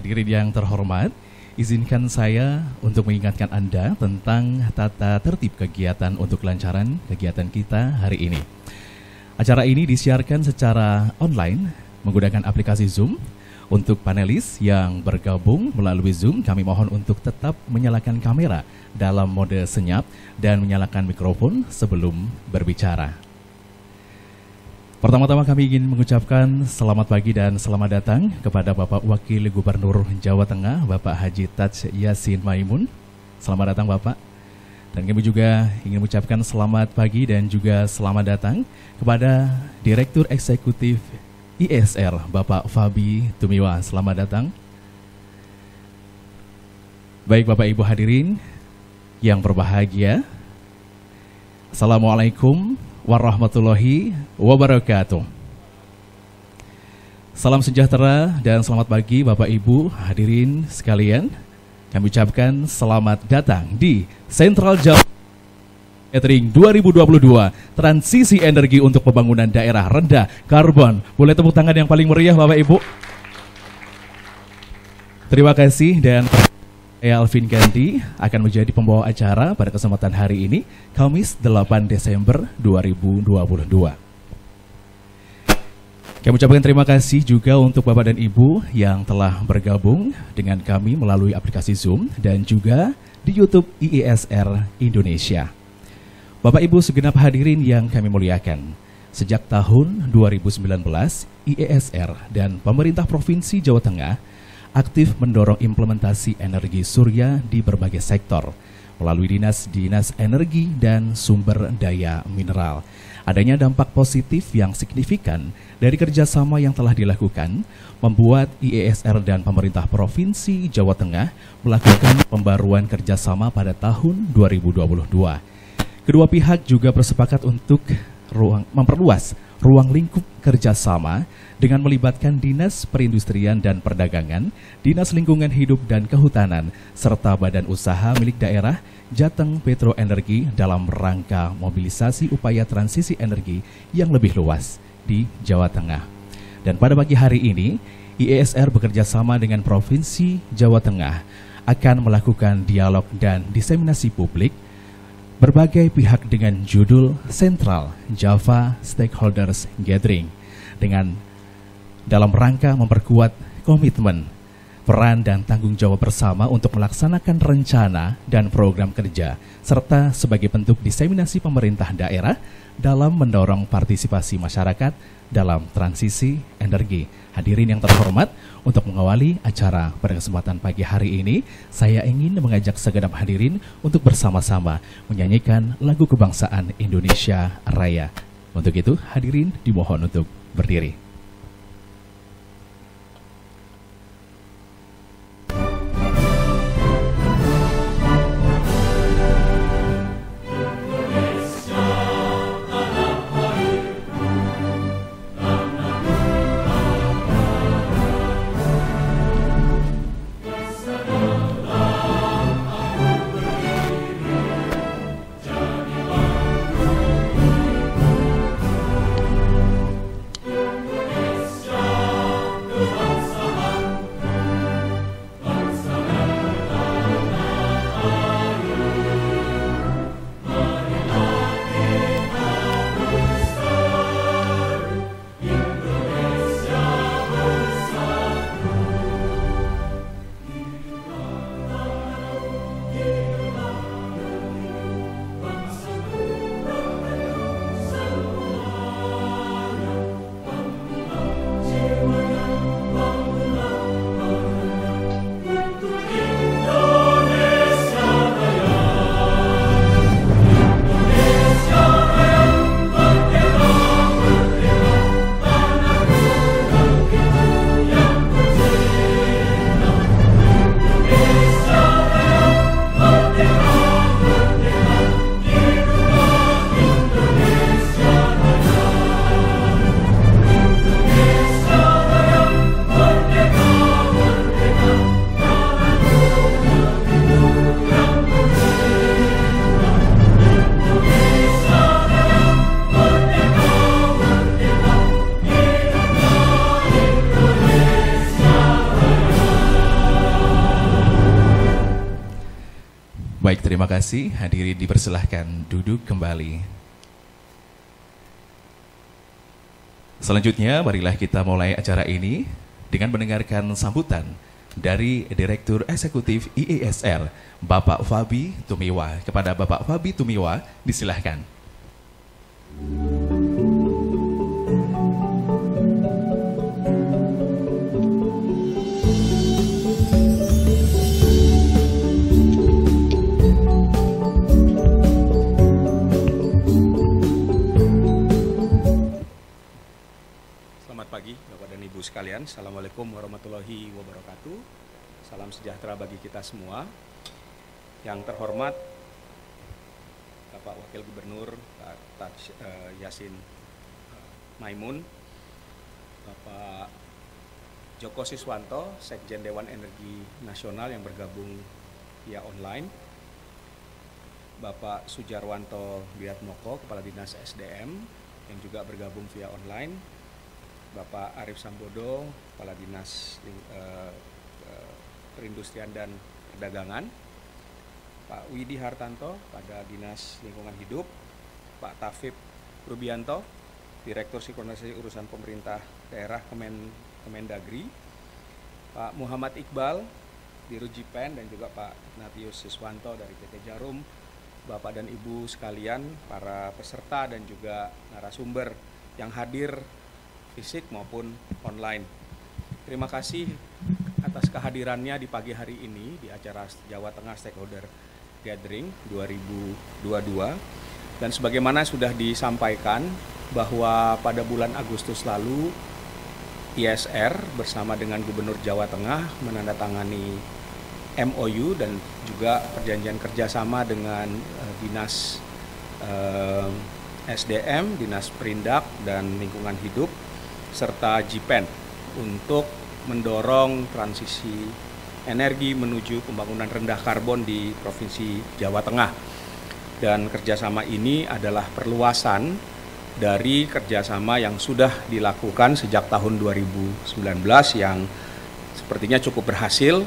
Hadirin yang terhormat, izinkan saya untuk mengingatkan Anda tentang tata tertib kegiatan untuk kelancaran kegiatan kita hari ini. Acara ini disiarkan secara online menggunakan aplikasi Zoom. Untuk panelis yang bergabung melalui Zoom, kami mohon untuk tetap menyalakan kamera dalam mode senyap dan menyalakan mikrofon sebelum berbicara. Pertama-tama kami ingin mengucapkan selamat pagi dan selamat datang kepada Bapak Wakil Gubernur Jawa Tengah, Bapak Haji Taj Yassin Maimun. Selamat datang Bapak. Dan kami juga ingin mengucapkan selamat pagi dan juga selamat datang kepada Direktur Eksekutif IESR, Bapak Fabi Tumiwa. Selamat datang. Baik Bapak Ibu hadirin yang berbahagia, Assalamualaikum warahmatullahi wabarakatuh. Salam sejahtera dan selamat pagi Bapak Ibu hadirin sekalian. Kami ucapkan selamat datang di Sentral Jawa Catering 2022, transisi energi untuk pembangunan daerah rendah karbon. Boleh tepuk tangan yang paling meriah Bapak Ibu. Terima kasih dan saya Alvin Ganti akan menjadi pembawa acara pada kesempatan hari ini, Kamis 8 Desember 2022. Kami ucapkan terima kasih juga untuk Bapak dan Ibu yang telah bergabung dengan kami melalui aplikasi Zoom dan juga di YouTube IESR Indonesia. Bapak Ibu segenap hadirin yang kami muliakan, sejak tahun 2019, IESR dan pemerintah Provinsi Jawa Tengah aktif mendorong implementasi energi surya di berbagai sektor melalui dinas energi dan sumber daya mineral. Adanya dampak positif yang signifikan dari kerjasama yang telah dilakukan membuat IESR dan pemerintah Provinsi Jawa Tengah melakukan pembaruan kerjasama pada tahun 2022. Kedua pihak juga bersepakat untuk memperluas ruang lingkup kerjasama dengan melibatkan Dinas Perindustrian dan Perdagangan, Dinas Lingkungan Hidup dan Kehutanan, serta badan usaha milik daerah Jateng Petro Energi dalam rangka mobilisasi upaya transisi energi yang lebih luas di Jawa Tengah. Dan pada pagi hari ini, IESR bekerja sama dengan Provinsi Jawa Tengah akan melakukan dialog dan diseminasi publik berbagai pihak dengan judul Central Java Stakeholders Gathering dengan dalam rangka memperkuat komitmen, peran dan tanggung jawab bersama untuk melaksanakan rencana dan program kerja serta sebagai bentuk diseminasi pemerintah daerah dalam mendorong partisipasi masyarakat dalam transisi energi. Hadirin yang terhormat, untuk mengawali acara pada kesempatan pagi hari ini, saya ingin mengajak segenap hadirin untuk bersama-sama menyanyikan lagu kebangsaan Indonesia Raya. Untuk itu, hadirin dimohon untuk berdiri. Terima kasih, hadirin dipersilahkan duduk kembali. Selanjutnya, marilah kita mulai acara ini dengan mendengarkan sambutan dari Direktur Eksekutif IESR, Bapak Fabi Tumiwa. Kepada Bapak Fabi Tumiwa, disilahkan. Pagi Bapak dan Ibu sekalian, Assalamualaikum warahmatullahi wabarakatuh. Salam sejahtera bagi kita semua. Yang terhormat Bapak Wakil Gubernur Pak Taj Yassin Maimun, Bapak Joko Siswanto, Sekjen Dewan Energi Nasional yang bergabung via online, Bapak Sujarwanto Biatmoko, Kepala Dinas SDM yang juga bergabung via online, Bapak Arif Sambodo, Kepala Dinas Perindustrian dan Perdagangan, Pak Widi Hartanto, pada Dinas Lingkungan Hidup, Pak Tafib Rubianto, Direktur Sinkronisasi Urusan Pemerintah Daerah Kemendagri, Pak Muhammad Iqbal, Dirut Jipen, dan juga Pak Ignatius Siswanto dari PT Jarum, Bapak dan Ibu sekalian, para peserta dan juga narasumber yang hadir fisik maupun online. Terima kasih atas kehadirannya di pagi hari ini di acara Jawa Tengah Stakeholder Gathering 2022. Dan sebagaimana sudah disampaikan bahwa pada bulan Agustus lalu IESR bersama dengan Gubernur Jawa Tengah menandatangani MOU dan juga perjanjian kerjasama dengan Dinas SDM, Dinas Perindak dan Lingkungan Hidup, serta Jipen untuk mendorong transisi energi menuju pembangunan rendah karbon di Provinsi Jawa Tengah. Dan kerjasama ini adalah perluasan dari kerjasama yang sudah dilakukan sejak tahun 2019 yang sepertinya cukup berhasil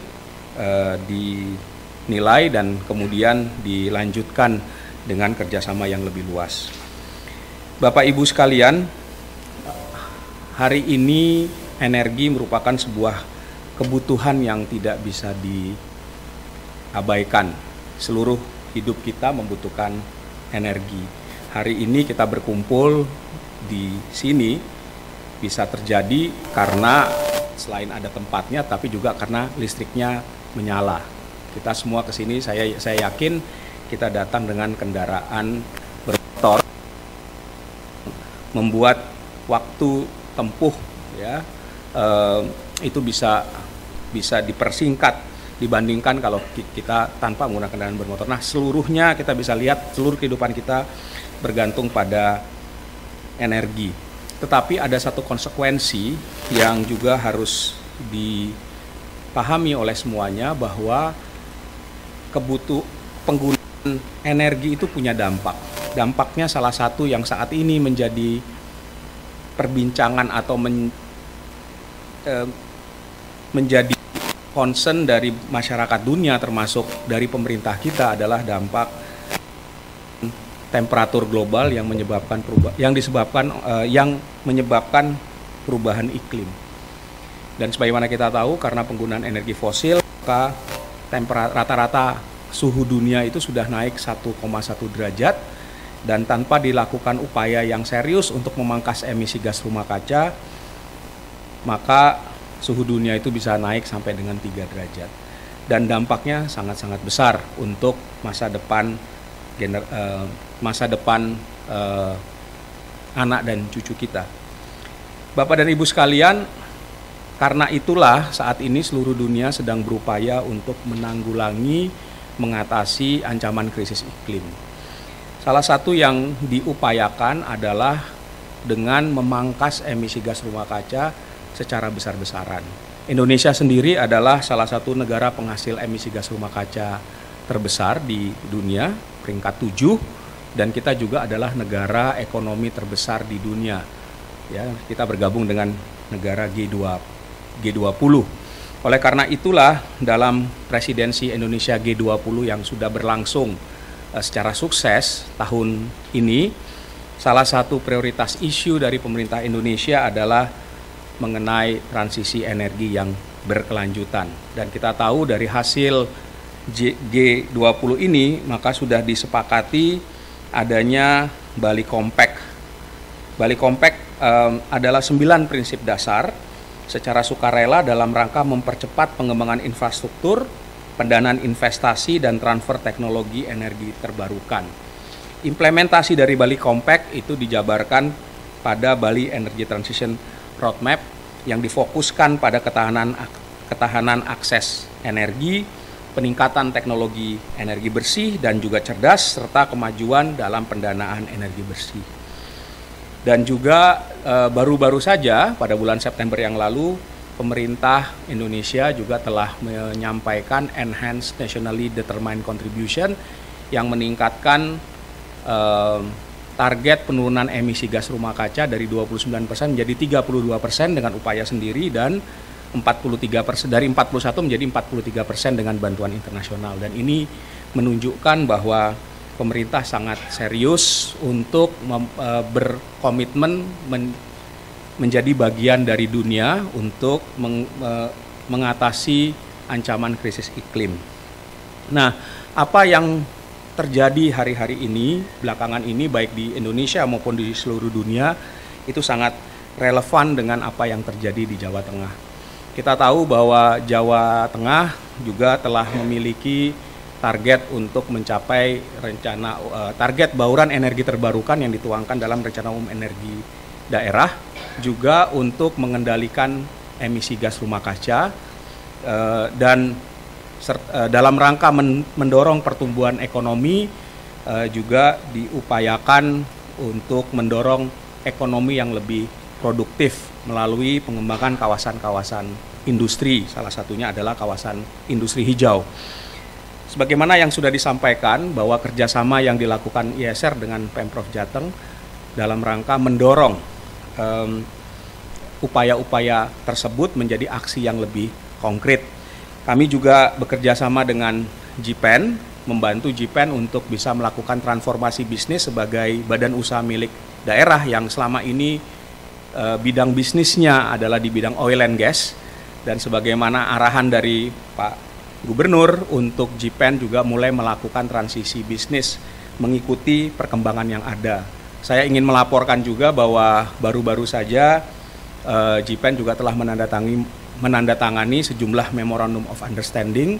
dinilai dan kemudian dilanjutkan dengan kerjasama yang lebih luas. Bapak Ibu sekalian, hari ini energi merupakan sebuah kebutuhan yang tidak bisa diabaikan. Seluruh hidup kita membutuhkan energi. Hari ini kita berkumpul di sini bisa terjadi karena selain ada tempatnya, tapi juga karena listriknya menyala. Kita semua ke sini, saya yakin kita datang dengan kendaraan bermotor, membuat waktu tempuh ya itu bisa dipersingkat dibandingkan kalau kita tanpa menggunakan kendaraan bermotor. Nah, seluruhnya kita bisa lihat seluruh kehidupan kita bergantung pada energi. Tetapi ada satu konsekuensi yang juga harus dipahami oleh semuanya, bahwa penggunaan energi itu punya dampak. Dampaknya salah satu yang saat ini menjadi perbincangan atau menjadi concern dari masyarakat dunia termasuk dari pemerintah kita adalah dampak temperatur global yang menyebabkan perubahan iklim. Dan sebagaimana kita tahu, karena penggunaan energi fosil, maka rata-rata suhu dunia itu sudah naik 1,1 derajat, dan tanpa dilakukan upaya yang serius untuk memangkas emisi gas rumah kaca, maka suhu dunia itu bisa naik sampai dengan 3 derajat. Dan dampaknya sangat-sangat besar untuk masa depan anak dan cucu kita. Bapak dan Ibu sekalian, karena itulah saat ini seluruh dunia sedang berupaya untuk mengatasi ancaman krisis iklim. Salah satu yang diupayakan adalah dengan memangkas emisi gas rumah kaca secara besar-besaran. Indonesia sendiri adalah salah satu negara penghasil emisi gas rumah kaca terbesar di dunia, peringkat 7, dan kita juga adalah negara ekonomi terbesar di dunia. Ya, kita bergabung dengan negara G20. Oleh karena itulah dalam presidensi Indonesia G20 yang sudah berlangsung secara sukses tahun ini, salah satu prioritas isu dari pemerintah Indonesia adalah mengenai transisi energi yang berkelanjutan. Dan kita tahu dari hasil G20 ini maka sudah disepakati adanya Bali Compact. Bali Compact adalah 9 prinsip dasar secara sukarela dalam rangka mempercepat pengembangan infrastruktur, pendanaan investasi, dan transfer teknologi energi terbarukan. Implementasi dari Bali Compact itu dijabarkan pada Bali Energy Transition Roadmap yang difokuskan pada ketahanan akses energi, peningkatan teknologi energi bersih dan juga cerdas, serta kemajuan dalam pendanaan energi bersih. Dan juga baru-baru saja pada bulan September yang lalu, pemerintah Indonesia juga telah menyampaikan Enhanced Nationally Determined Contribution yang meningkatkan target penurunan emisi gas rumah kaca dari 29% menjadi 32% dengan upaya sendiri, dan 43% dari 41 menjadi 43% dengan bantuan internasional. Dan ini menunjukkan bahwa pemerintah sangat serius untuk berkomitmen menjadi bagian dari dunia untuk mengatasi ancaman krisis iklim. Nah, apa yang terjadi hari-hari ini, belakangan ini, baik di Indonesia maupun di seluruh dunia, itu sangat relevan dengan apa yang terjadi di Jawa Tengah. Kita tahu bahwa Jawa Tengah juga telah memiliki target untuk mencapai rencana target bauran energi terbarukan yang dituangkan dalam Rencana Umum Energi Daerah, juga untuk mengendalikan emisi gas rumah kaca dan dalam rangka mendorong pertumbuhan ekonomi, juga diupayakan untuk mendorong ekonomi yang lebih produktif melalui pengembangan kawasan-kawasan industri, salah satunya adalah kawasan industri hijau. Sebagaimana yang sudah disampaikan bahwa kerjasama yang dilakukan ISR dengan Pemprov Jateng dalam rangka mendorong upaya-upaya tersebut menjadi aksi yang lebih konkret. Kami juga bekerja sama dengan JIPEN, membantu JIPEN untuk bisa melakukan transformasi bisnis sebagai badan usaha milik daerah yang selama ini bidang bisnisnya adalah di bidang oil and gas, dan sebagaimana arahan dari Pak Gubernur untuk JIPEN juga mulai melakukan transisi bisnis mengikuti perkembangan yang ada. Saya ingin melaporkan juga bahwa baru-baru saja JIPEN juga telah menandatangani sejumlah Memorandum of Understanding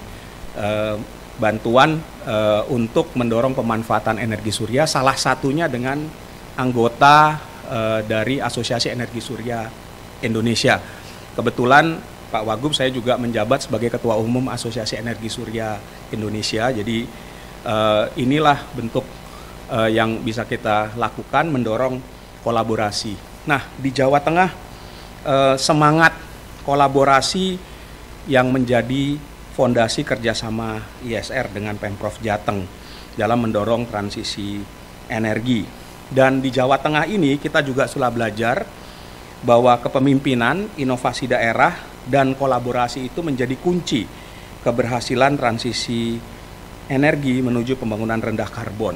bantuan untuk mendorong pemanfaatan energi surya, salah satunya dengan anggota dari Asosiasi Energi Surya Indonesia. Kebetulan Pak Wagub, saya juga menjabat sebagai Ketua Umum Asosiasi Energi Surya Indonesia. Jadi inilah bentuk yang bisa kita lakukan mendorong kolaborasi. Nah, di Jawa Tengah semangat kolaborasi yang menjadi fondasi kerjasama ISR dengan Pemprov Jateng dalam mendorong transisi energi. Dan di Jawa Tengah ini kita juga sudah belajar bahwa kepemimpinan, inovasi daerah, dan kolaborasi itu menjadi kunci keberhasilan transisi energi menuju pembangunan rendah karbon.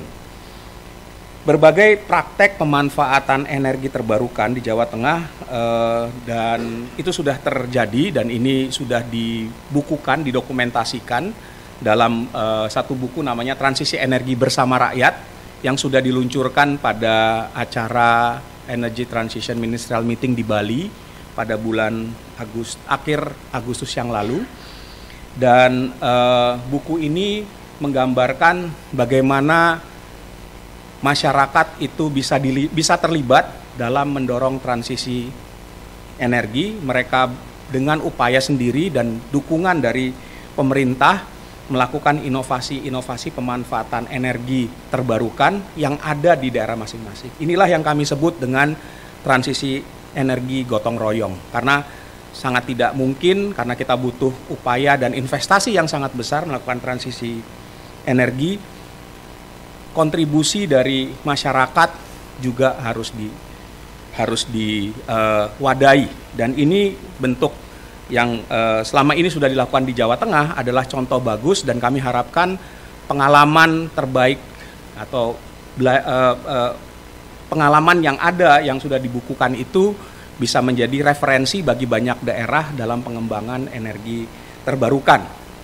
Berbagai praktek pemanfaatan energi terbarukan di Jawa Tengah dan itu sudah terjadi, dan ini sudah dibukukan, didokumentasikan dalam satu buku namanya Transisi Energi Bersama Rakyat yang sudah diluncurkan pada acara Energy Transition Ministerial Meeting di Bali pada bulan akhir Agustus yang lalu. Dan buku ini menggambarkan bagaimana masyarakat itu bisa terlibat dalam mendorong transisi energi. Mereka dengan upaya sendiri dan dukungan dari pemerintah melakukan inovasi-inovasi pemanfaatan energi terbarukan yang ada di daerah masing-masing. Inilah yang kami sebut dengan transisi energi gotong royong, karena sangat tidak mungkin, karena kita butuh upaya dan investasi yang sangat besar melakukan transisi energi. Kontribusi dari masyarakat juga harus diwadahi, dan ini bentuk yang selama ini sudah dilakukan di Jawa Tengah adalah contoh bagus, dan kami harapkan pengalaman terbaik atau pengalaman yang ada yang sudah dibukukan itu bisa menjadi referensi bagi banyak daerah dalam pengembangan energi terbarukan.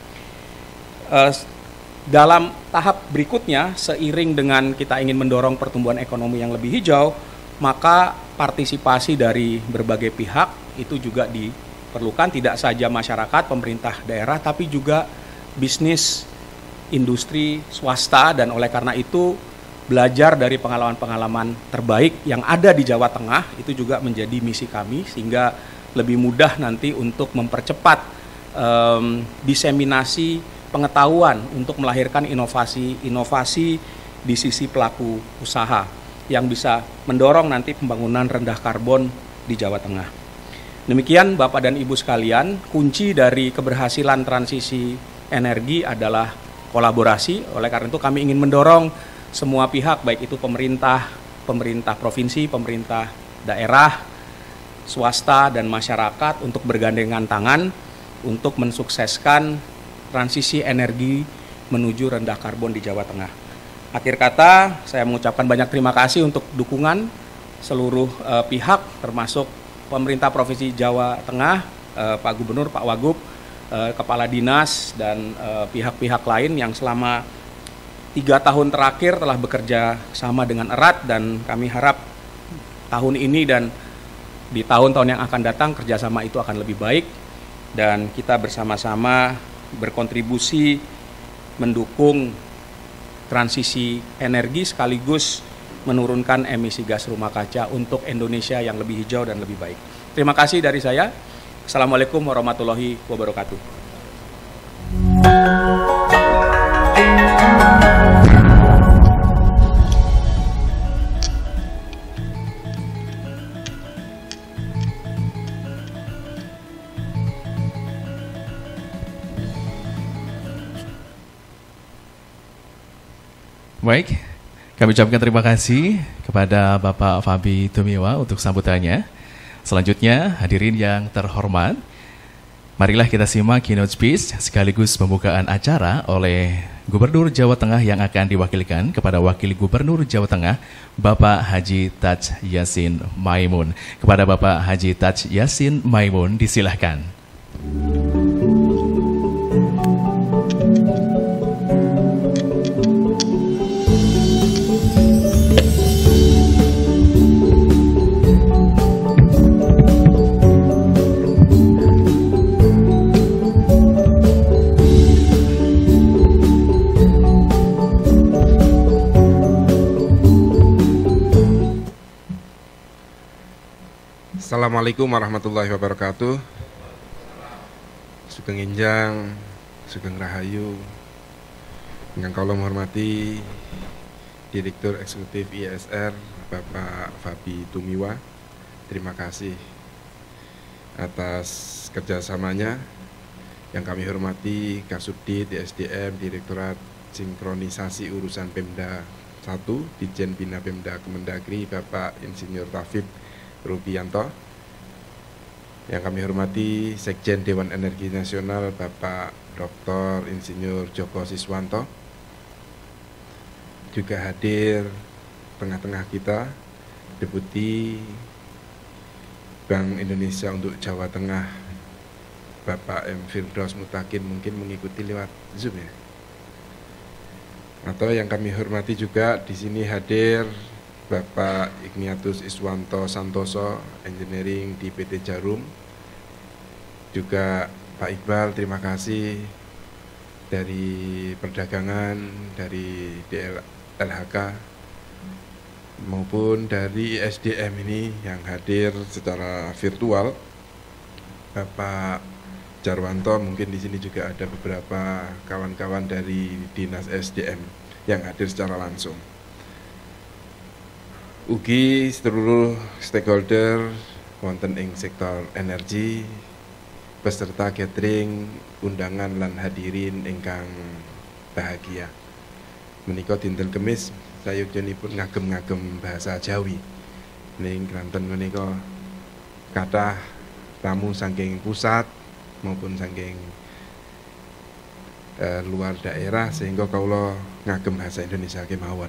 Dalam tahap berikutnya, seiring dengan kita ingin mendorong pertumbuhan ekonomi yang lebih hijau, maka partisipasi dari berbagai pihak itu juga diperlukan, tidak saja masyarakat, pemerintah daerah, tapi juga bisnis, industri, swasta, dan oleh karena itu belajar dari pengalaman-pengalaman terbaik yang ada di Jawa Tengah itu juga menjadi misi kami, sehingga lebih mudah nanti untuk mempercepat diseminasi pengetahuan untuk melahirkan inovasi-inovasi di sisi pelaku usaha yang bisa mendorong nanti pembangunan rendah karbon di Jawa Tengah. Demikian Bapak dan Ibu sekalian, kunci dari keberhasilan transisi energi adalah kolaborasi. Oleh karena itu kami ingin mendorong semua pihak, baik itu pemerintah provinsi, pemerintah daerah, swasta, dan masyarakat untuk bergandengan tangan untuk mensukseskan transisi energi menuju rendah karbon di Jawa Tengah. Akhir kata, saya mengucapkan banyak terima kasih untuk dukungan seluruh pihak, termasuk pemerintah Provinsi Jawa Tengah, Pak Gubernur, Pak Wagub, Kepala Dinas, dan pihak-pihak lain yang selama 3 tahun terakhir telah bekerja sama dengan erat, dan kami harap tahun ini dan di tahun-tahun yang akan datang kerjasama itu akan lebih baik, dan kita bersama-sama berkontribusi mendukung transisi energi sekaligus menurunkan emisi gas rumah kaca untuk Indonesia yang lebih hijau dan lebih baik. Terima kasih dari saya. Assalamualaikum warahmatullahi wabarakatuh. Baik, kami ucapkan terima kasih kepada Bapak Fabi Tumiwa untuk sambutannya. Selanjutnya, hadirin yang terhormat, marilah kita simak keynote speech sekaligus pembukaan acara oleh Gubernur Jawa Tengah yang akan diwakilkan kepada Wakil Gubernur Jawa Tengah, Bapak Haji Taj Yassin Maimun. Kepada Bapak Haji Taj Yassin Maimun, disilahkan. Assalamualaikum warahmatullahi wabarakatuh. Sugeng Enjang, Sugeng Rahayu. Ingkang kula hormati Direktur Eksekutif IESR Bapak Fabi Tumiwa. Terima kasih atas kerjasamanya. Yang kami hormati Kasubdit SDM Direktorat Sinkronisasi Urusan Pemda 1 Ditjen Bina Pemda Kemendagri Bapak Insinyur Tafib Rubianto. Yang kami hormati Sekjen Dewan Energi Nasional Bapak Dr. Insinyur Joko Siswanto. Juga hadir tengah-tengah kita Deputi Bank Indonesia untuk Jawa Tengah Bapak M. Firdaus Mutakin, mungkin mengikuti lewat Zoom ya. Atau yang kami hormati juga di sini hadir Bapak Igniatus Iswanto Santoso, Engineering di PT Jarum. Juga Pak Iqbal, terima kasih dari Perdagangan, dari DLHK, maupun dari SDM ini yang hadir secara virtual. Bapak Jarwanto, mungkin di sini juga ada beberapa kawan-kawan dari Dinas SDM yang hadir secara langsung. Ugi seluruh stakeholder wonten ing sektor energi, peserta catering, undangan lan hadirin ingkang bahagia. Menika dinten Kemis sayogyanipun ngagem-ngagem bahasa Jawi. Ning Kranten menika kathah tamu saking pusat maupun saking luar daerah sehingga kula ngagem bahasa Indonesia kemawon.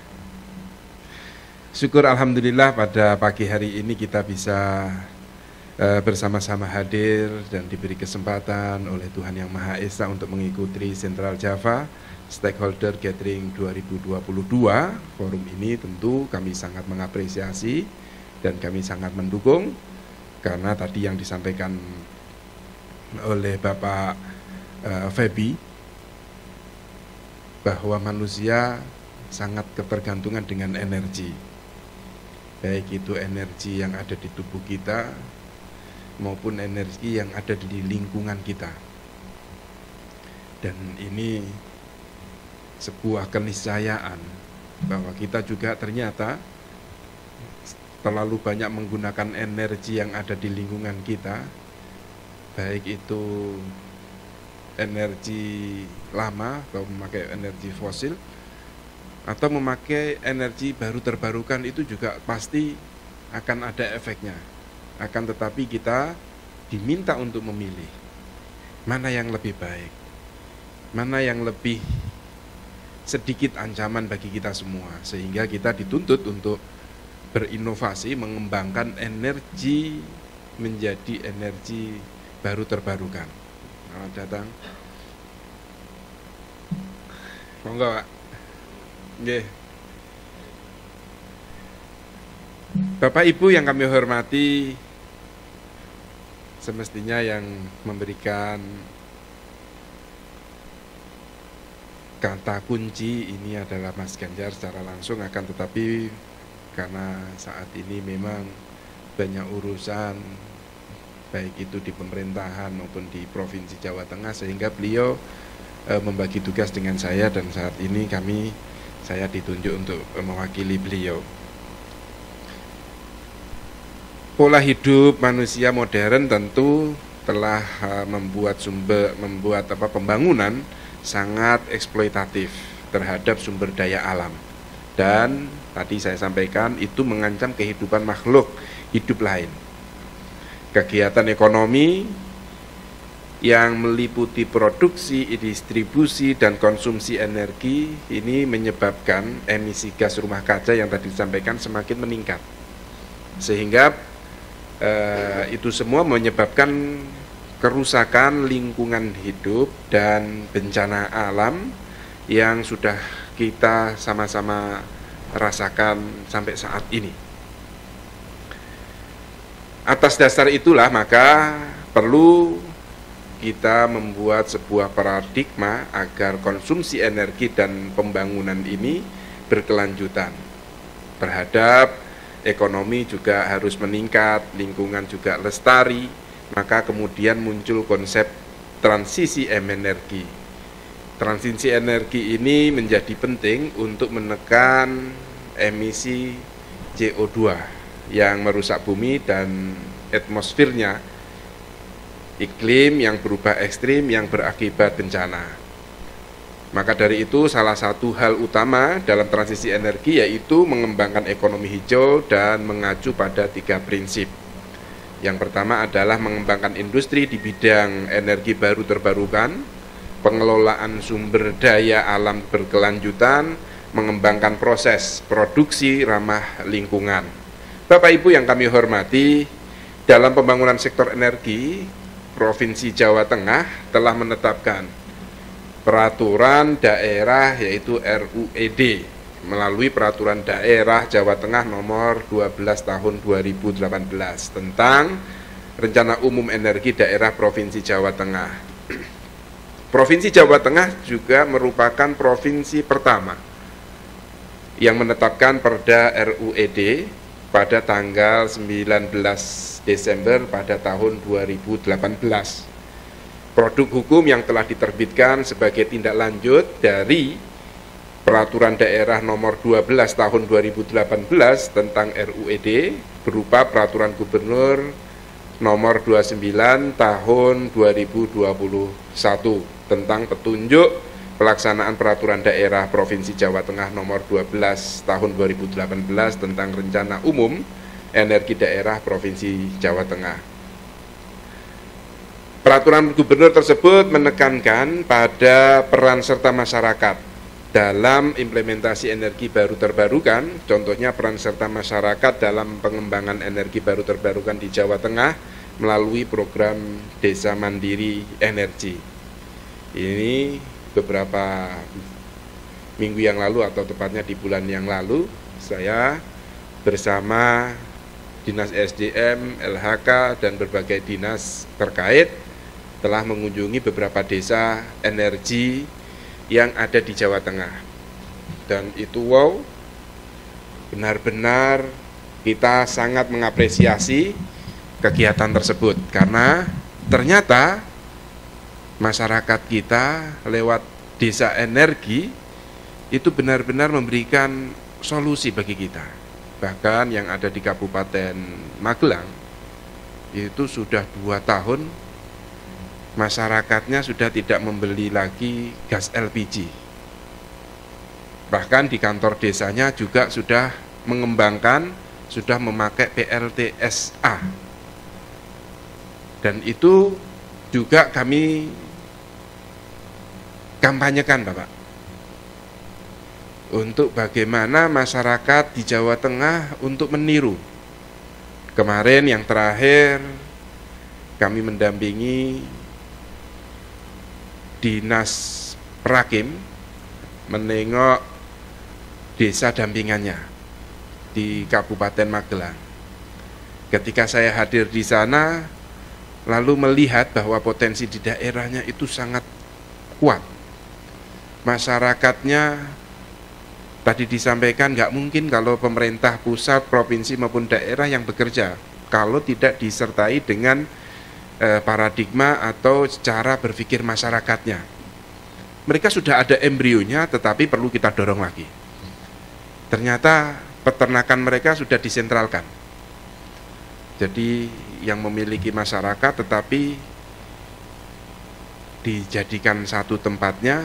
Syukur alhamdulillah pada pagi hari ini kita bisa bersama-sama hadir dan diberi kesempatan oleh Tuhan Yang Maha Esa untuk mengikuti Central Java Stakeholder Gathering 2022. Forum ini tentu kami sangat mengapresiasi dan kami sangat mendukung, karena tadi yang disampaikan oleh Bapak Febi bahwa manusia sangat ketergantungan dengan energi, baik itu energi yang ada di tubuh kita maupun energi yang ada di lingkungan kita. Dan ini sebuah keniscayaan bahwa kita juga ternyata terlalu banyak menggunakan energi yang ada di lingkungan kita, baik itu energi lama atau memakai energi fosil atau memakai energi baru terbarukan, itu juga pasti akan ada efeknya. Akan tetapi kita diminta untuk memilih mana yang lebih baik, mana yang lebih sedikit ancaman bagi kita semua, sehingga kita dituntut untuk berinovasi, mengembangkan energi menjadi energi baru terbarukan. Selamat datang. Monggo, Pak. Nggih. Bapak Ibu yang kami hormati, semestinya yang memberikan kata kunci ini adalah Mas Ganjar secara langsung, akan tetapi karena saat ini memang banyak urusan baik itu di pemerintahan maupun di Provinsi Jawa Tengah, sehingga beliau membagi tugas dengan saya, dan saat ini saya ditunjuk untuk mewakili beliau. Pola hidup manusia modern tentu telah membuat pembangunan sangat eksploitatif terhadap sumber daya alam, dan tadi saya sampaikan itu mengancam kehidupan makhluk hidup lain. Kegiatan ekonomi yang meliputi produksi, distribusi, dan konsumsi energi ini menyebabkan emisi gas rumah kaca yang tadi disampaikan semakin meningkat, sehingga itu semua menyebabkan kerusakan lingkungan hidup dan bencana alam yang sudah kita sama-sama rasakan sampai saat ini. Atas dasar itulah maka perlu kita membuat sebuah paradigma agar konsumsi energi dan pembangunan ini berkelanjutan. Terhadap ekonomi juga harus meningkat, lingkungan juga lestari, maka kemudian muncul konsep transisi energi. Transisi energi ini menjadi penting untuk menekan emisi CO2 yang merusak bumi dan atmosfernya, iklim yang berubah ekstrim yang berakibat bencana. Maka dari itu salah satu hal utama dalam transisi energi yaitu mengembangkan ekonomi hijau dan mengacu pada 3 prinsip. Yang pertama adalah mengembangkan industri di bidang energi baru terbarukan, pengelolaan sumber daya alam berkelanjutan, mengembangkan proses produksi ramah lingkungan. Bapak Ibu yang kami hormati, dalam pembangunan sektor energi, Provinsi Jawa Tengah telah menetapkan peraturan daerah yaitu RUED melalui peraturan daerah Jawa Tengah nomor 12 tahun 2018 tentang Rencana Umum Energi Daerah Provinsi Jawa Tengah. Provinsi Jawa Tengah juga merupakan provinsi pertama yang menetapkan Perda RUED pada tanggal 19 Desember pada tahun 2018. Produk hukum yang telah diterbitkan sebagai tindak lanjut dari Peraturan Daerah Nomor 12 Tahun 2018 tentang RUED berupa Peraturan Gubernur Nomor 29 Tahun 2021 tentang petunjuk pelaksanaan Peraturan Daerah Provinsi Jawa Tengah Nomor 12 Tahun 2018 tentang Rencana Umum Energi Daerah Provinsi Jawa Tengah. Peraturan gubernur tersebut menekankan pada peran serta masyarakat dalam implementasi energi baru terbarukan, contohnya peran serta masyarakat dalam pengembangan energi baru terbarukan di Jawa Tengah melalui program Desa Mandiri Energi. Ini beberapa minggu yang lalu atau tepatnya di bulan yang lalu, saya bersama Dinas SDM, LHK, dan berbagai dinas terkait telah mengunjungi beberapa desa energi yang ada di Jawa Tengah. Dan itu wow, benar-benar kita sangat mengapresiasi kegiatan tersebut karena ternyata masyarakat kita lewat desa energi itu benar-benar memberikan solusi bagi kita. Bahkan yang ada di Kabupaten Magelang itu sudah 2 tahun masyarakatnya sudah tidak membeli lagi gas LPG. Bahkan di kantor desanya juga sudah mengembangkan, sudah memakai PLTSA. Dan itu juga kami kampanyekan, Bapak, untuk bagaimana masyarakat di Jawa Tengah untuk meniru. Kemarin yang terakhir kami mendampingi Dinas Prakim menengok desa dampingannya di Kabupaten Magelang. Ketika saya hadir di sana, lalu melihat bahwa potensi di daerahnya itu sangat kuat. Masyarakatnya tadi disampaikan nggak mungkin kalau pemerintah pusat, provinsi maupun daerah yang bekerja kalau tidak disertai dengan paradigma atau cara berpikir masyarakatnya. Mereka sudah ada embrionya, tetapi perlu kita dorong lagi. Ternyata peternakan mereka sudah disentralkan. Jadi yang memiliki masyarakat tetapi dijadikan satu tempatnya,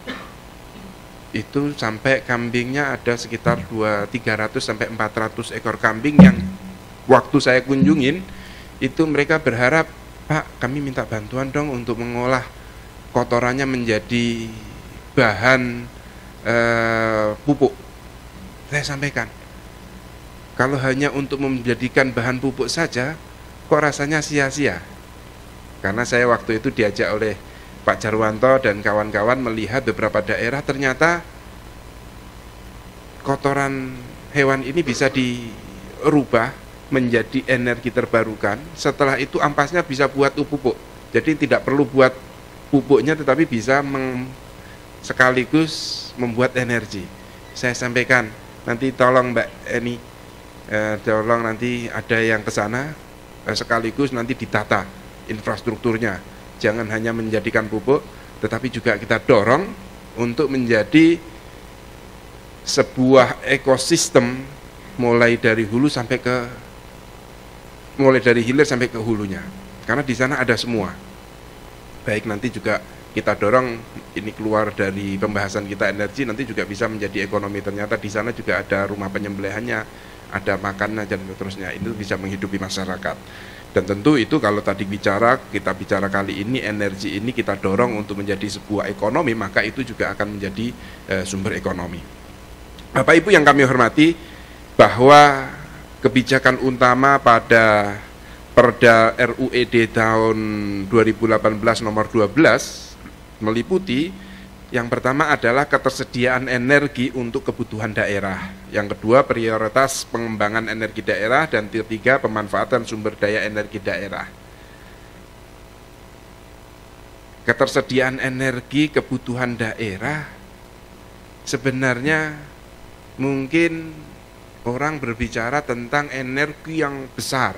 itu sampai kambingnya ada sekitar 300 sampai 400 ekor kambing yang waktu saya kunjungin itu mereka berharap, Pak, kami minta bantuan dong untuk mengolah kotorannya menjadi bahan pupuk. Saya sampaikan, kalau hanya untuk menjadikan bahan pupuk saja, kok rasanya sia-sia. Karena saya waktu itu diajak oleh Pak Jarwanto dan kawan-kawan melihat beberapa daerah, ternyata kotoran hewan ini bisa dirubah menjadi energi terbarukan. Setelah itu ampasnya bisa buat pupuk. Jadi tidak perlu buat pupuknya, tetapi bisa sekaligus membuat energi. Saya sampaikan, nanti tolong Mbak Eni, tolong nanti ada yang ke sana, sekaligus nanti ditata infrastrukturnya. Jangan hanya menjadikan pupuk, tetapi juga kita dorong untuk menjadi sebuah ekosistem mulai dari hilir sampai ke hulunya. Karena di sana ada semua. Baik, nanti juga kita dorong ini keluar dari pembahasan kita energi, nanti juga bisa menjadi ekonomi. Ternyata di sana juga ada rumah penyembelihannya, ada makanan dan seterusnya. Itu bisa menghidupi masyarakat. Dan tentu itu kalau tadi kita bicara kali ini, energi ini kita dorong untuk menjadi sebuah ekonomi, maka itu juga akan menjadi sumber ekonomi. Bapak Ibu yang kami hormati, bahwa kebijakan utama pada Perda RUED tahun 2018 nomor 12 meliputi yang pertama adalah ketersediaan energi untuk kebutuhan daerah, yang kedua prioritas pengembangan energi daerah, dan ketiga pemanfaatan sumber daya energi daerah. Ketersediaan energi kebutuhan daerah sebenarnya mungkin orang berbicara tentang energi yang besar,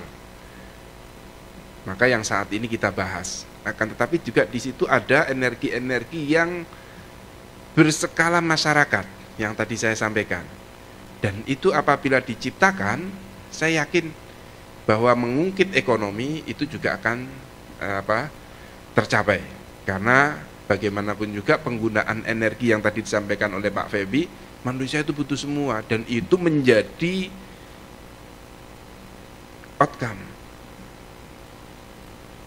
maka yang saat ini kita bahas. Akan tetapi juga di situ ada energi-energi yang berskala masyarakat yang tadi saya sampaikan. Dan itu apabila diciptakan, saya yakin bahwa mengungkit ekonomi itu juga akan tercapai. Karena bagaimanapun juga penggunaan energi yang tadi disampaikan oleh Pak Febi, manusia itu butuh semua, dan itu menjadi outcome.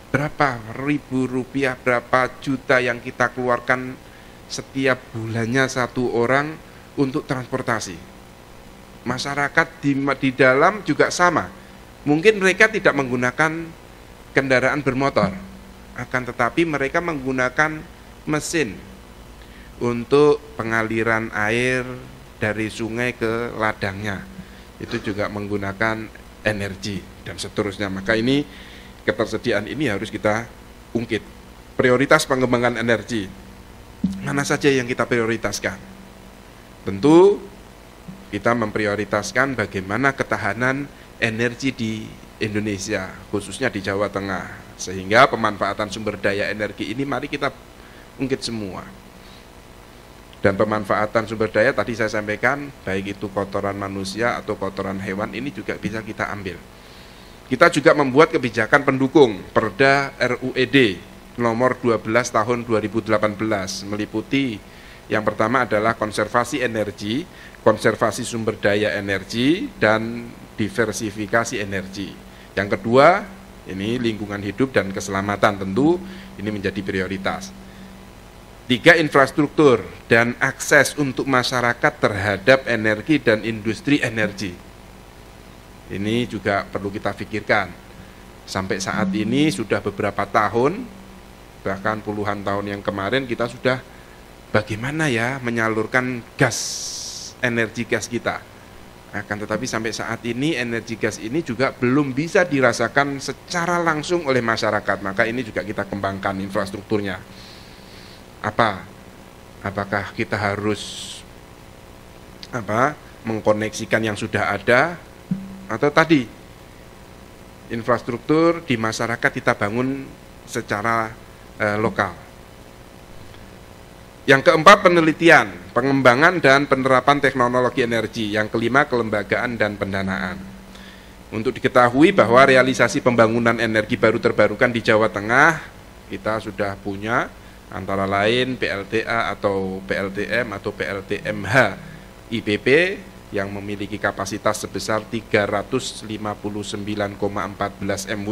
berapa ribu rupiah, berapa juta yang kita keluarkan setiap bulannya satu orang untuk transportasi. Masyarakat di dalam juga sama. Mungkin mereka tidak menggunakan kendaraan bermotor, akan tetapi mereka menggunakan mesin untuk pengaliran air dari sungai ke ladangnya. Itu juga menggunakan energi dan seterusnya. Maka ini ketersediaan ini harus kita ungkit. Prioritas pengembangan energi, mana saja yang kita prioritaskan? Tentu kita memprioritaskan bagaimana ketahanan energi di Indonesia, khususnya di Jawa Tengah, sehingga pemanfaatan sumber daya energi ini mari kita ungkit semua. Dan pemanfaatan sumber daya tadi saya sampaikan, baik itu kotoran manusia atau kotoran hewan, ini juga bisa kita ambil. Kita juga membuat kebijakan pendukung Perda RUED nomor 12 tahun 2018, meliputi yang pertama adalah konservasi energi, konservasi sumber daya energi, dan diversifikasi energi. Yang kedua, ini lingkungan hidup dan keselamatan, tentu ini menjadi prioritas. 3, infrastruktur dan akses untuk masyarakat terhadap energi dan industri energi. Ini juga perlu kita pikirkan. Sampai saat ini sudah beberapa tahun, bahkan puluhan tahun yang kemarin kita sudah bagaimana ya menyalurkan energi gas kita. Akan tetapi sampai saat ini energi gas ini juga belum bisa dirasakan secara langsung oleh masyarakat. Maka ini juga kita kembangkan infrastrukturnya. Apakah kita harus mengkoneksikan yang sudah ada, atau tadi infrastruktur di masyarakat kita bangun secara lokal. Yang keempat, penelitian, pengembangan dan penerapan teknologi energi. Yang kelima, kelembagaan dan pendanaan. Untuk diketahui bahwa realisasi pembangunan energi baru terbarukan di Jawa Tengah kita sudah punya, antara lain PLTA atau PLTM atau PLTMH IPP yang memiliki kapasitas sebesar 359,14 MW,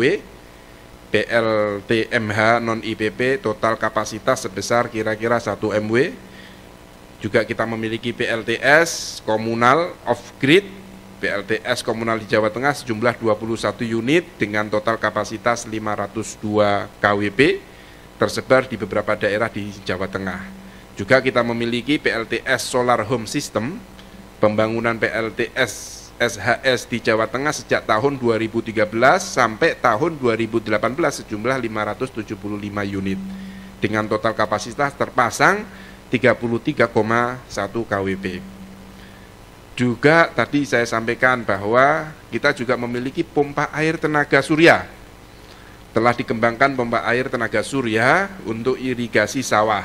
PLTMH non IPP total kapasitas sebesar kira-kira 1 MW. Juga kita memiliki PLTS komunal off-grid, PLTS komunal di Jawa Tengah sejumlah 21 unit dengan total kapasitas 502 kWp, tersebar di beberapa daerah di Jawa Tengah. Juga kita memiliki PLTS Solar Home System, pembangunan PLTS SHS di Jawa Tengah sejak tahun 2013 sampai tahun 2018 sejumlah 575 unit dengan total kapasitas terpasang 33,1 kWp. Juga tadi saya sampaikan bahwa kita juga memiliki pompa air tenaga surya. Telah dikembangkan pompa air tenaga surya untuk irigasi sawah.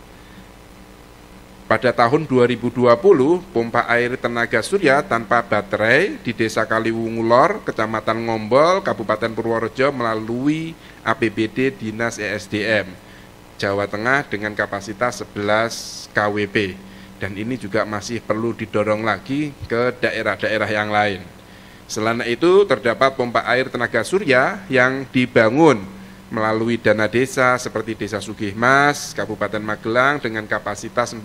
Pada tahun 2020, pompa air tenaga surya tanpa baterai di Desa Kaliwungulor, Kecamatan Ngombol, Kabupaten Purworejo melalui APBD Dinas ESDM Jawa Tengah dengan kapasitas 11 kWp. Dan ini juga masih perlu didorong lagi ke daerah-daerah yang lain. Selain itu, terdapat pompa air tenaga surya yang dibangun melalui dana desa seperti Desa Sugihmas, Kabupaten Magelang dengan kapasitas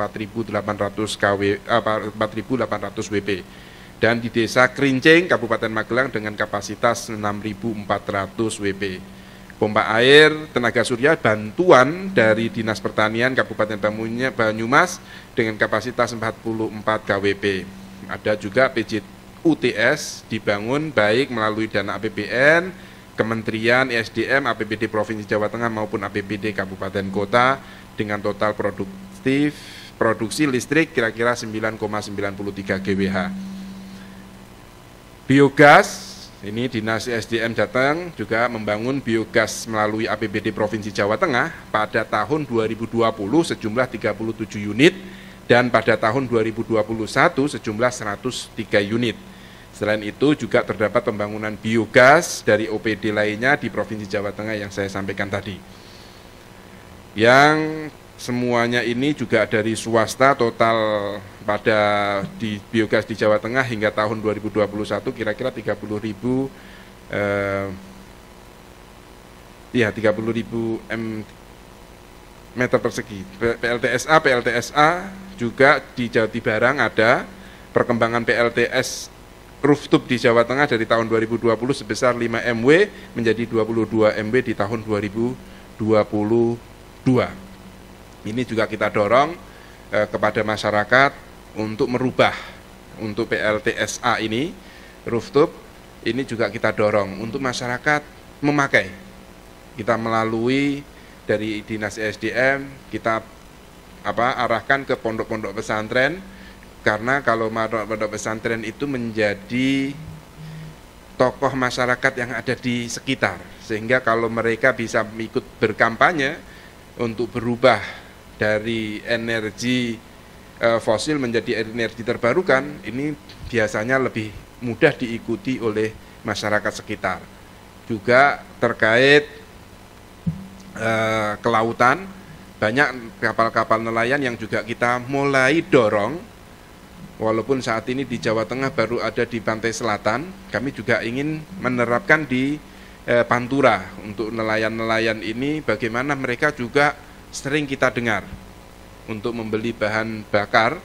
4.800 WP. Dan di Desa Krincing, Kabupaten Magelang dengan kapasitas 6.400 WP. Pompa air tenaga surya bantuan dari Dinas Pertanian Kabupaten Banyumas dengan kapasitas 44 kWp. Ada juga PJUTS dibangun baik melalui dana APBN, Kementerian ESDM, APBD Provinsi Jawa Tengah maupun APBD Kabupaten Kota dengan total produksi listrik kira-kira 9,93 GWh. Biogas, ini Dinas ESDM Jateng juga membangun biogas melalui APBD Provinsi Jawa Tengah pada tahun 2020 sejumlah 37 unit dan pada tahun 2021 sejumlah 103 unit. Selain itu juga terdapat pembangunan biogas dari OPD lainnya di Provinsi Jawa Tengah yang saya sampaikan tadi. Yang semuanya ini juga dari swasta, total pada di biogas di Jawa Tengah hingga tahun 2021 kira-kira 30.000 ya 30.000 meter persegi. PLTSA juga di Jawa Barang ada perkembangan PLTS rooftop di Jawa Tengah dari tahun 2020 sebesar 5 MW menjadi 22 MW di tahun 2022. Ini juga kita dorong kepada masyarakat untuk merubah untuk PLTSA ini rooftop ini juga kita dorong untuk masyarakat memakai. Kita melalui dari Dinas ESDM kita arahkan ke pondok-pondok pesantren, karena kalau pondok pesantren itu menjadi tokoh masyarakat yang ada di sekitar, sehingga kalau mereka bisa ikut berkampanye untuk berubah dari energi fosil menjadi energi terbarukan, ini biasanya lebih mudah diikuti oleh masyarakat sekitar. Juga terkait kelautan, banyak kapal-kapal nelayan yang juga kita mulai dorong. Walaupun saat ini di Jawa Tengah baru ada di pantai selatan, kami juga ingin menerapkan di Pantura untuk nelayan-nelayan ini, bagaimana mereka juga sering kita dengar untuk membeli bahan bakar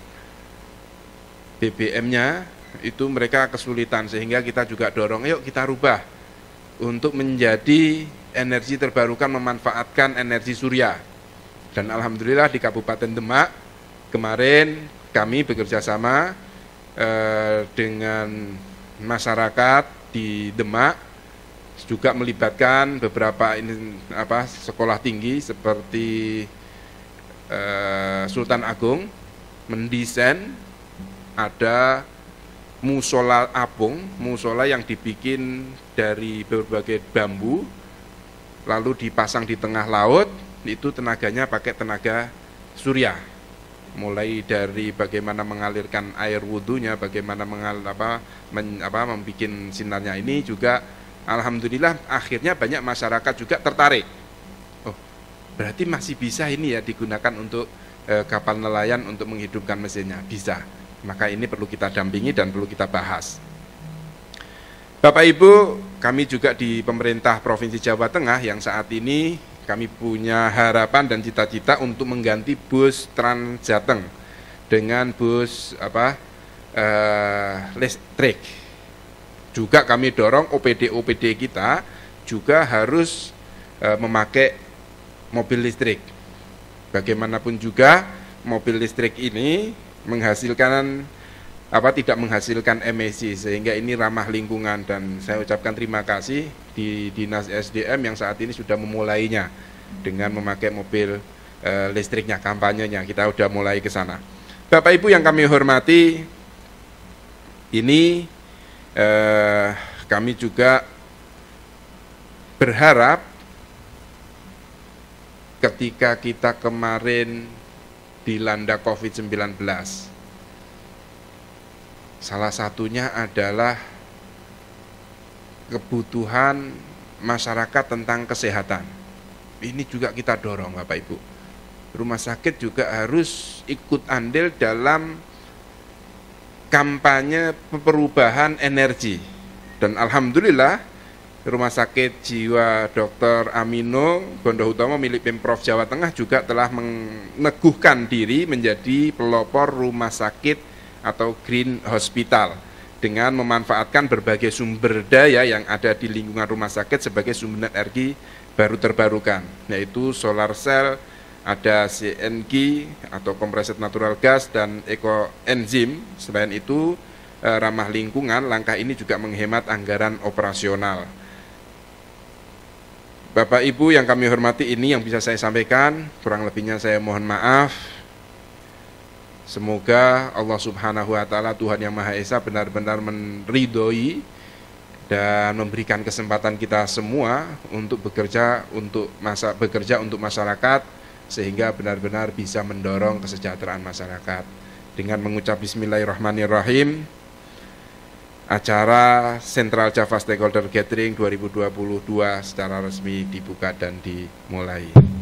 BBM-nya itu mereka kesulitan, sehingga kita juga dorong, yuk kita rubah untuk menjadi energi terbarukan, memanfaatkan energi surya. Dan alhamdulillah di Kabupaten Demak kemarin kami bekerja sama dengan masyarakat di Demak, juga melibatkan beberapa sekolah tinggi seperti Sultan Agung, mendesain ada musola apung, musola yang dibikin dari berbagai bambu, lalu dipasang di tengah laut, itu tenaganya pakai tenaga surya. Mulai dari bagaimana mengalirkan air wudhunya, bagaimana membuat sinarnya ini juga, alhamdulillah akhirnya banyak masyarakat juga tertarik. Oh, berarti masih bisa ini ya digunakan untuk kapal nelayan untuk menghidupkan mesinnya, bisa. Maka ini perlu kita dampingi dan perlu kita bahas. Bapak Ibu, kami juga di pemerintah Provinsi Jawa Tengah yang saat ini kami punya harapan dan cita-cita untuk mengganti bus Trans Jateng dengan bus listrik. Juga kami dorong OPD kita juga harus memakai mobil listrik. Bagaimanapun juga mobil listrik ini tidak menghasilkan emisi, sehingga ini ramah lingkungan, dan saya ucapkan terima kasih di Dinas SDM yang saat ini sudah memulainya dengan memakai mobil listriknya, kampanyenya kita sudah mulai ke sana. Bapak Ibu yang kami hormati, ini kami juga berharap ketika kita kemarin dilanda COVID-19, salah satunya adalah kebutuhan masyarakat tentang kesehatan. Ini juga kita dorong Bapak Ibu. Rumah sakit juga harus ikut andil dalam kampanye perubahan energi. Dan alhamdulillah Rumah Sakit Jiwa Dr. Amino Gondo Hutomo milik Pemprov Jawa Tengah juga telah meneguhkan diri menjadi pelopor rumah sakit atau Green Hospital dengan memanfaatkan berbagai sumber daya yang ada di lingkungan rumah sakit sebagai sumber energi baru terbarukan, yaitu solar cell, ada CNG atau compressed natural gas, dan ekoenzim. Selain itu ramah lingkungan, langkah ini juga menghemat anggaran operasional. Bapak Ibu yang kami hormati, ini yang bisa saya sampaikan, kurang lebihnya saya mohon maaf. Semoga Allah Subhanahu wa Ta'ala, Tuhan yang Maha Esa, benar-benar meridhoi dan memberikan kesempatan kita semua untuk bekerja untuk masyarakat, sehingga benar-benar bisa mendorong kesejahteraan masyarakat. Dengan mengucap Bismillahirrahmanirrahim, acara Central Java Stakeholder Gathering 2022 secara resmi dibuka dan dimulai.